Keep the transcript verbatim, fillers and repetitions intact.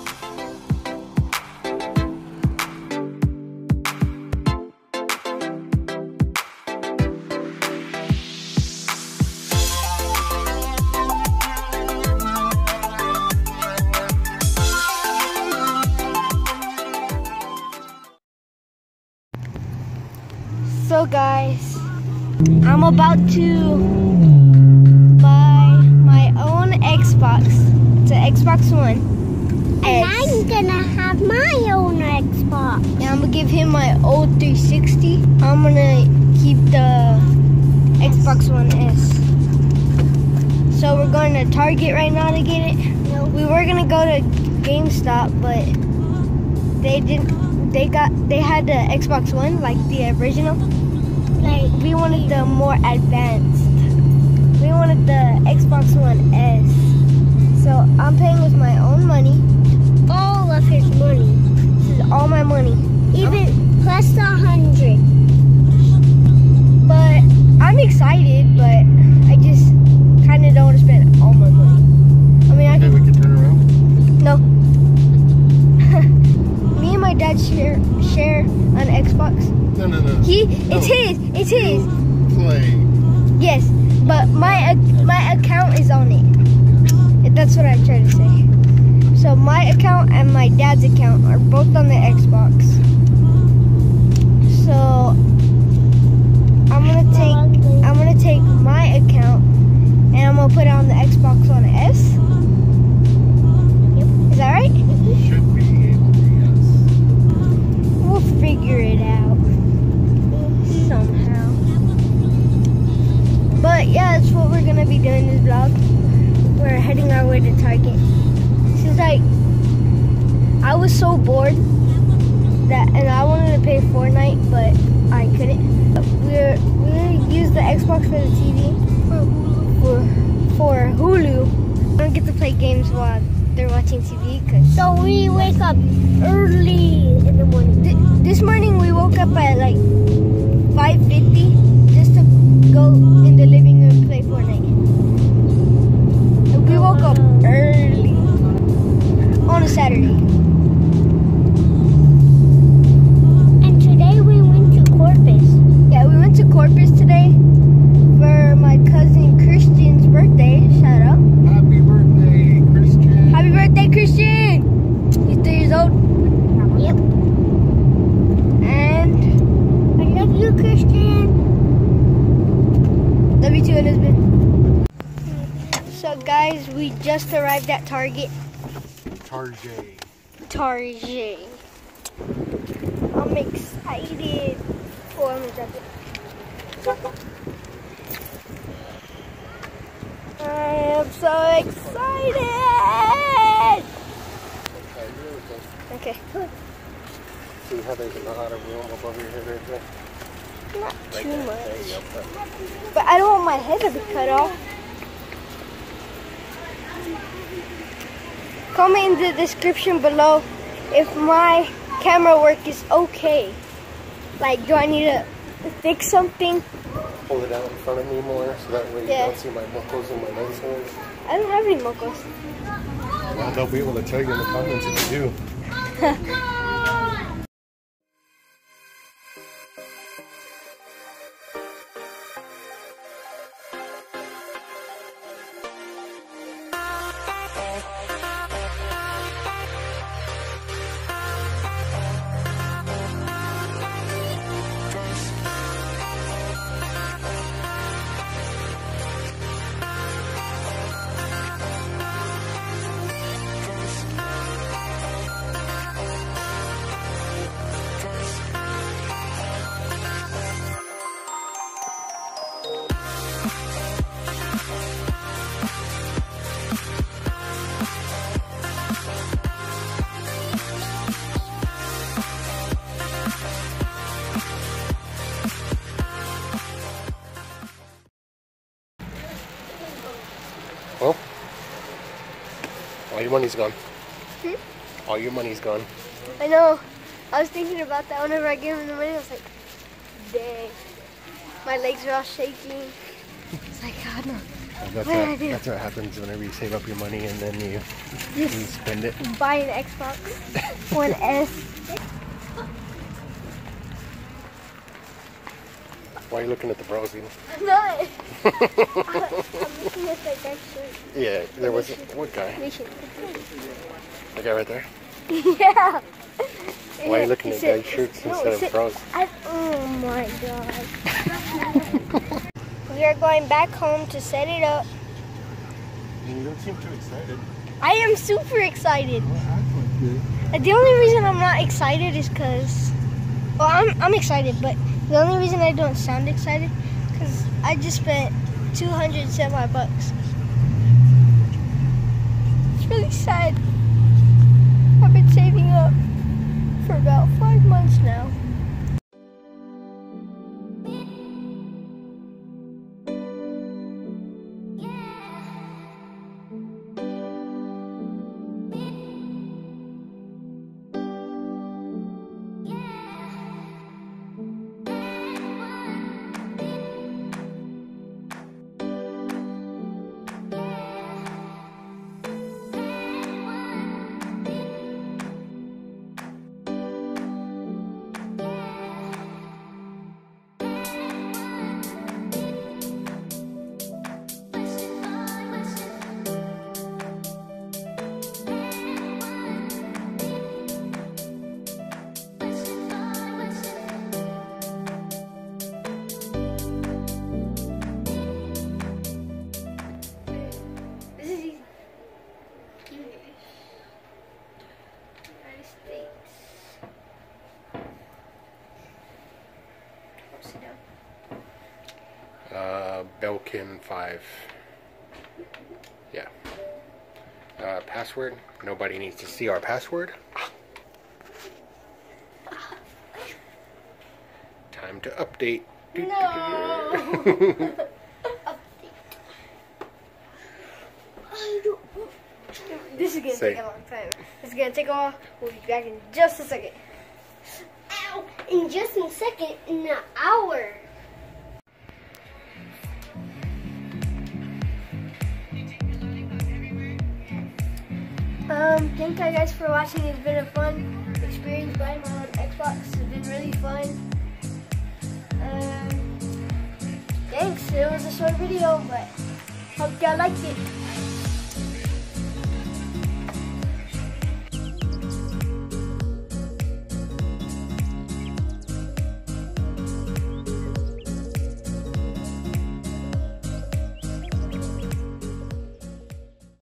So guys, I'm about to buy my own Xbox. It's an Xbox One. And I'm gonna have my own Xbox. And I'm gonna give him my old three sixty. I'm gonna keep the Xbox One S. So we're going to Target right now to get it. Nope. We were gonna go to GameStop, but they didn't. They got. They had the Xbox One, like the original. Like we wanted the more advanced. We wanted the Xbox One S. So I'm paying with my own money. All of his money. This is all my money. Even I'm, plus a hundred. But I'm excited, but I just kind of don't want to spend all my money. I mean, I okay, can. we can turn around. No. Me and my dad share share an Xbox. No, no, no. He, no. it's his. It's his. Play. Yes, but my my account is on it. That's what I'm trying to say. So my account and my dad's account are both on the Xbox. So I'm gonna take I'm gonna take my account and I'm gonna put it on the Xbox One S. Yep. Is that right? Should be able to, yes. We'll figure it out somehow. But yeah, that's what we're gonna be doing this vlog. We're heading our way to Target. Since like I was so bored that, and I wanted to play Fortnite, but I couldn't. We're we're gonna use the Xbox for the T V for for Hulu. I don't get to play games while they're watching T V, cause So we wake up early in the morning. th this morning we woke up at like five fifty just to go in the living room and play Fortnite. We woke up early on a Saturday. And today we went to Corpus. Yeah, we went to Corpus today for my cousin Christian's birthday. Shout out. Happy birthday, Christian. Happy birthday, Christian! He's three years old. Yep. And I love you, Christian. love you too, Elizabeth. So guys, we just arrived at Target. Target. Target. I'm excited. Oh, I'm gonna drop it. I am so excited. Okay. So you have a lot of room above your head right there? Not Right too there. much. There you go. But I don't want my head to be cut off. Comment in the description below if my camera work is okay. Like, do I need to fix something? Hold it out in front of me more so that way you Yeah. don't see my mocos and my nose hairs. I don't have any mocos. Well, they'll be able to tell you in the comments if you do. Well, all your money's gone. Hmm? All your money's gone. I know. I was thinking about that whenever I gave him the money. I was like, dang. My legs are all shaking. It's like, God, no. I that's What did I what, do? that's what happens whenever you save up your money and then you, you Just spend it. buy an Xbox One S. Why are you looking at the browsing? I'm not. I'm looking at that guy's shirt. Yeah, there was what guy? Mission. The guy right there. Yeah. Why are you looking It at said- guys' shirts no, instead it of said- bros? I, oh my god. We are going back home to set it up. You don't seem too excited. I am super excited. And the only reason I'm not excited is because, well, I'm, I'm excited, but the only reason I don't sound excited because I just spent two hundred seventy-five bucks. It's really sad. I've been saving up for about five months now. Uh, Belkin five. Yeah. Uh, password. Nobody needs to see our password. Time to update. No. This is gonna Say. take a long time. This is gonna take a while. We'll be back in just a second. Ow! In just a second, in an hour. Um, thank you guys for watching. It's been a fun experience buying my own Xbox. It's been really fun. Um, thanks. It was a short video, but hope y'all liked it.